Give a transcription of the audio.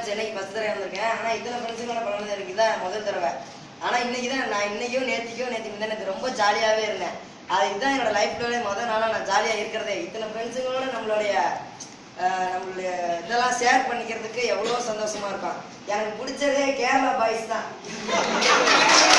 சென்னைக்கு ஃபர்ஸ்ட் தடவை வந்திருக்கேன். ஆனால் இத்தனை ஃப்ரெண்ட்ஸுங்களோட பழனது எனக்கு இதான் முதல் தடவை. ஆனால் இன்னைக்கு தான் நான் நேற்று எனக்கு ரொம்ப ஜாலியாகவே இருந்தேன். இதுதான் என்னோட லைஃப்ல முதல் நாளாக நான் ஜாலியாக இருக்கிறதே. இத்தனை ஃப்ரெண்ட்ஸுங்களோட நம்மளுடைய இதெல்லாம் ஷேர் பண்ணிக்கிறதுக்கு எவ்வளோ சந்தோஷமா இருக்கும். எனக்கு பிடிச்சதே கேரளா பாய்ஸ் தான்.